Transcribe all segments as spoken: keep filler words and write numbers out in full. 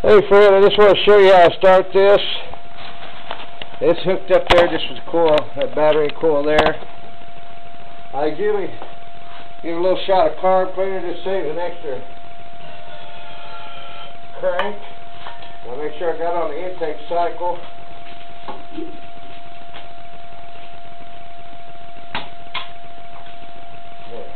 Hey Fred, I just want to show you how I start this. It's hooked up there just with the coil, that battery coil there. I usually give a little shot of carb cleaner to save an extra crank. I'll make sure I got on the intake cycle. There.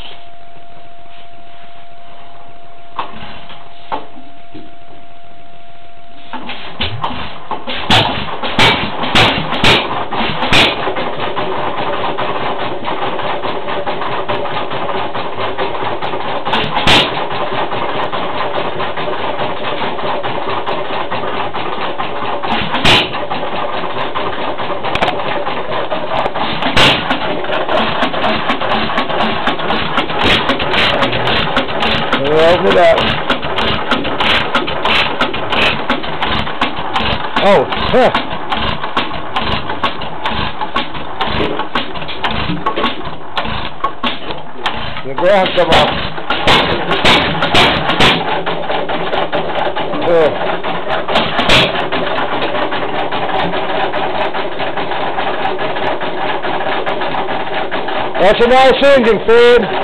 Open it up. Oh, huh. The ground come off. Uh. That's a nice engine, Fred.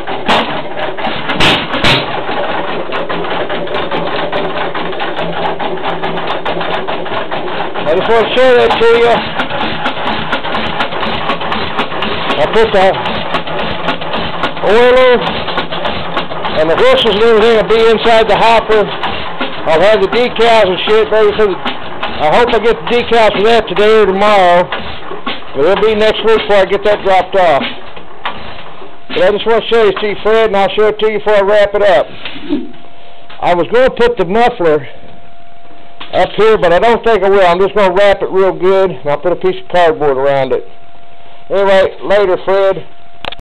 I just want to show that to you. I put the oiler and the whistles and everything will be inside the hopper. I'll have the decals and shit ready for the... I hope I get the decals for that today or tomorrow. But it'll be next week before I get that dropped off. But I just want to show you to you, Fred, and I'll show it to you before I wrap it up. I was going to put the muffler up here, but I don't think I will. I'm just going to wrap it real good, and I'll put a piece of cardboard around it. Anyway, later, Fred.